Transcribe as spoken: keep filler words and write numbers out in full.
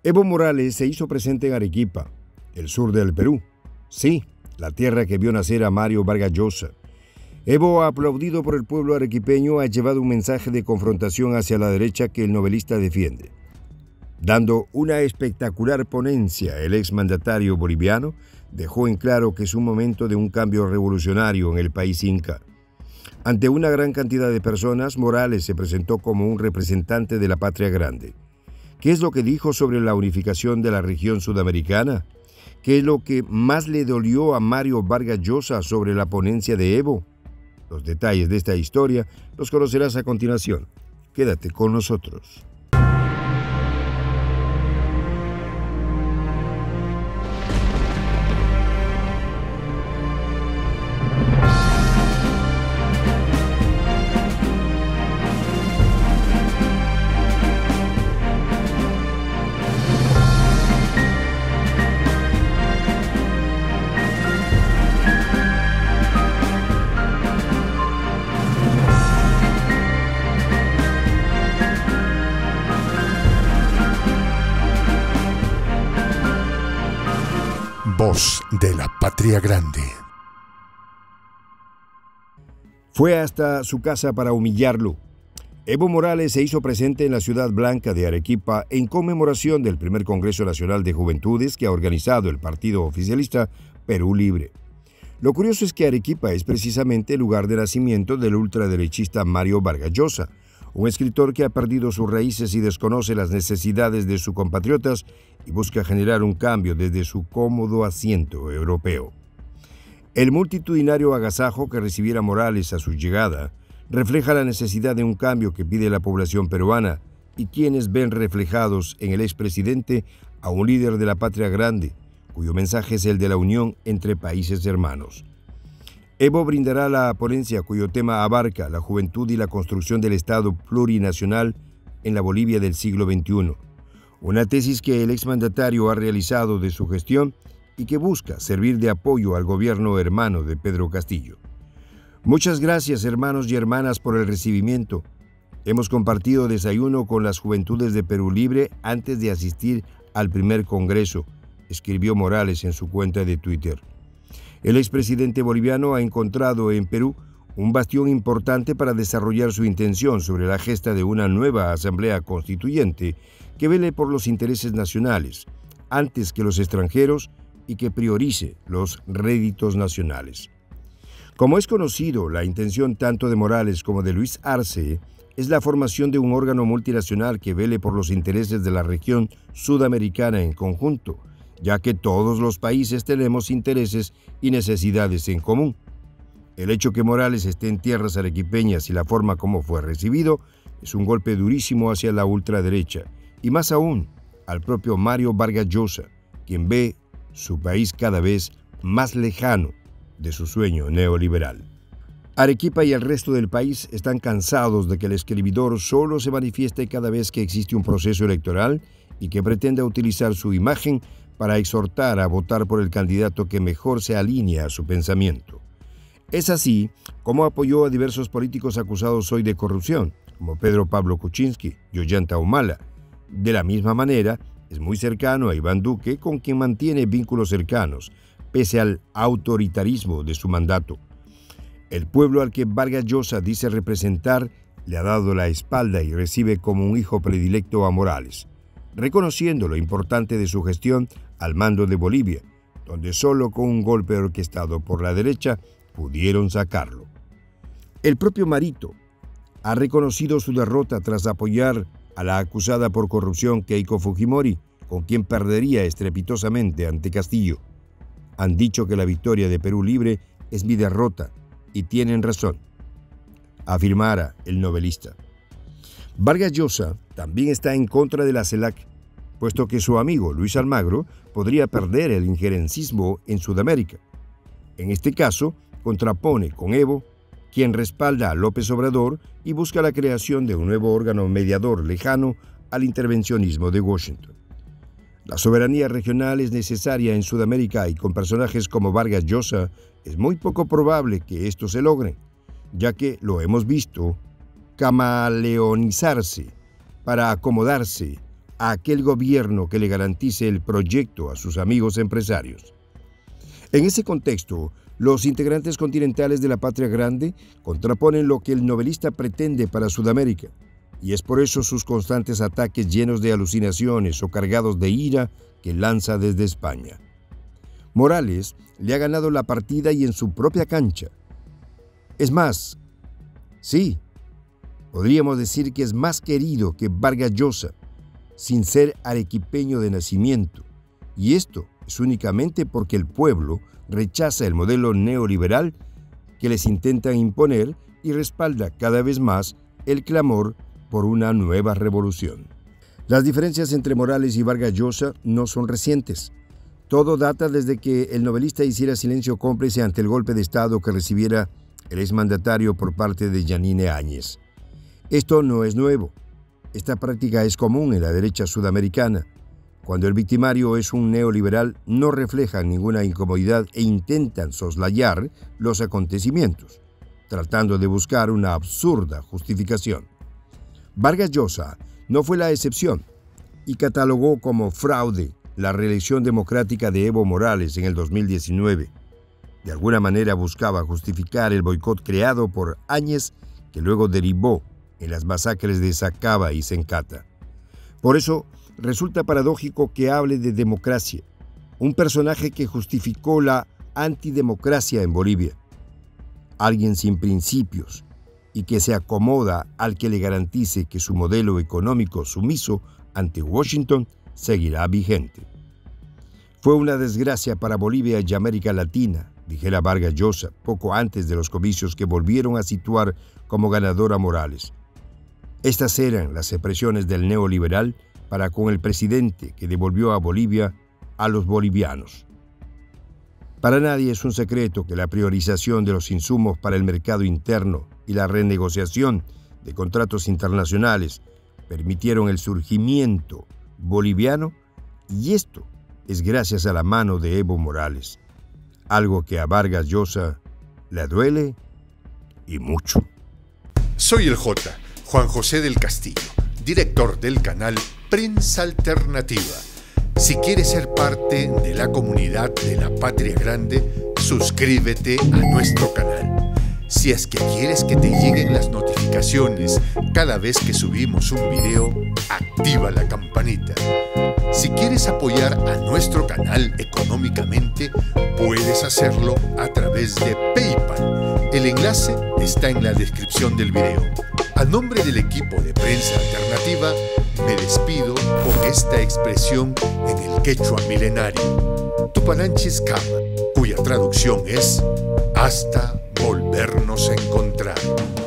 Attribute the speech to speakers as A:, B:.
A: Evo Morales se hizo presente en Arequipa, el sur del Perú. Sí, la tierra que vio nacer a Mario Vargas Llosa. Evo, aplaudido por el pueblo arequipeño, ha llevado un mensaje de confrontación hacia la derecha que el novelista defiende. Dando una espectacular ponencia, el exmandatario boliviano dejó en claro que es un momento de un cambio revolucionario en el país inca. Ante una gran cantidad de personas, Morales se presentó como un representante de la patria grande. ¿Qué es lo que dijo sobre la unificación de la región sudamericana? ¿Qué es lo que más le dolió a Mario Vargas Llosa sobre la ponencia de Evo? Los detalles de esta historia los conocerás a continuación. Quédate con nosotros.
B: Voz de la Patria Grande.
A: Fue hasta su casa para humillarlo. Evo Morales se hizo presente en la ciudad blanca de Arequipa en conmemoración del primer Congreso Nacional de Juventudes que ha organizado el partido oficialista Perú Libre. Lo curioso es que Arequipa es precisamente el lugar de nacimiento del ultraderechista Mario Vargas Llosa, un escritor que ha perdido sus raíces y desconoce las necesidades de sus compatriotas y busca generar un cambio desde su cómodo asiento europeo. El multitudinario agasajo que recibiera Morales a su llegada refleja la necesidad de un cambio que pide la población peruana y quienes ven reflejados en el expresidente a un líder de la patria grande, cuyo mensaje es el de la unión entre países hermanos. Evo brindará la ponencia cuyo tema abarca la juventud y la construcción del Estado plurinacional en la Bolivia del siglo veintiuno, una tesis que el exmandatario ha realizado de su gestión y que busca servir de apoyo al gobierno hermano de Pedro Castillo. Muchas gracias, hermanos y hermanas, por el recibimiento. Hemos compartido desayuno con las juventudes de Perú Libre antes de asistir al primer congreso, escribió Morales en su cuenta de Twitter. El expresidente boliviano ha encontrado en Perú un bastión importante para desarrollar su intención sobre la gesta de una nueva asamblea constituyente que vele por los intereses nacionales, antes que los extranjeros, y que priorice los réditos nacionales. Como es conocido, la intención tanto de Morales como de Luis Arce es la formación de un órgano multinacional que vele por los intereses de la región sudamericana en conjunto, ya que todos los países tenemos intereses y necesidades en común. El hecho que Morales esté en tierras arequipeñas y la forma como fue recibido es un golpe durísimo hacia la ultraderecha, y más aún al propio Mario Vargas Llosa, quien ve su país cada vez más lejano de su sueño neoliberal. Arequipa y el resto del país están cansados de que el escribidor solo se manifieste cada vez que existe un proceso electoral y que pretenda utilizar su imagen para exhortar a votar por el candidato que mejor se alinea a su pensamiento. Es así como apoyó a diversos políticos acusados hoy de corrupción, como Pedro Pablo Kuczynski y Ollanta Humala. De la misma manera, es muy cercano a Iván Duque, con quien mantiene vínculos cercanos, pese al autoritarismo de su mandato. El pueblo al que Vargas Llosa dice representar le ha dado la espalda y recibe como un hijo predilecto a Morales, reconociendo lo importante de su gestión al mando de Bolivia, donde solo con un golpe orquestado por la derecha pudieron sacarlo. El propio Marito ha reconocido su derrota tras apoyar a la acusada por corrupción Keiko Fujimori, con quien perdería estrepitosamente ante Castillo. Han dicho que la victoria de Perú Libre es mi derrota, y tienen razón, afirmara el novelista. Vargas Llosa también está en contra de la CELAC, puesto que su amigo Luis Almagro podría perder el injerencismo en Sudamérica. En este caso, contrapone con Evo, quien respalda a López Obrador y busca la creación de un nuevo órgano mediador lejano al intervencionismo de Washington. La soberanía regional es necesaria en Sudamérica y con personajes como Vargas Llosa es muy poco probable que esto se logre, ya que lo hemos visto camaleonizarse para acomodarse a aquel gobierno que le garantice el proyecto a sus amigos empresarios. En ese contexto, los integrantes continentales de la Patria Grande contraponen lo que el novelista pretende para Sudamérica, y es por eso sus constantes ataques llenos de alucinaciones o cargados de ira que lanza desde España. Morales le ha ganado la partida y en su propia cancha. Es más, sí, podríamos decir que es más querido que Vargas Llosa, sin ser arequipeño de nacimiento, y esto es únicamente porque el pueblo rechaza el modelo neoliberal que les intentan imponer y respalda cada vez más el clamor por una nueva revolución. Las diferencias entre Morales y Vargas Llosa no son recientes. Todo data desde que el novelista hiciera silencio cómplice ante el golpe de Estado que recibiera el exmandatario por parte de Yanine Áñez. Esto no es nuevo. Esta práctica es común en la derecha sudamericana. Cuando el victimario es un neoliberal, no reflejan ninguna incomodidad e intentan soslayar los acontecimientos, tratando de buscar una absurda justificación. Vargas Llosa no fue la excepción y catalogó como fraude la reelección democrática de Evo Morales en el dos mil diecinueve. De alguna manera buscaba justificar el boicot creado por Áñez, que luego derivó en las masacres de Sacaba y Sencata. Por eso, resulta paradójico que hable de democracia, un personaje que justificó la antidemocracia en Bolivia. Alguien sin principios y que se acomoda al que le garantice que su modelo económico sumiso ante Washington seguirá vigente. Fue una desgracia para Bolivia y América Latina, dijera Vargas Llosa, poco antes de los comicios que volvieron a situar como ganador a Morales. Estas eran las expresiones del neoliberal para con el presidente que devolvió a Bolivia a los bolivianos. Para nadie es un secreto que la priorización de los insumos para el mercado interno y la renegociación de contratos internacionales permitieron el surgimiento boliviano, y esto es gracias a la mano de Evo Morales, algo que a Vargas Llosa le duele y mucho.
B: Soy el J, Juan José del Castillo, director del canal Prensa Alternativa. Si quieres ser parte de la comunidad de la Patria Grande, suscríbete a nuestro canal. Si es que quieres que te lleguen las notificaciones cada vez que subimos un video, activa la campanita. Si quieres apoyar a nuestro canal económicamente, puedes hacerlo a través de PayPal. El enlace está en la descripción del video. A nombre del equipo de Prensa Alternativa, me despido con esta expresión en el quechua milenario, Tupananchis Kama, cuya traducción es hasta volvernos a encontrar.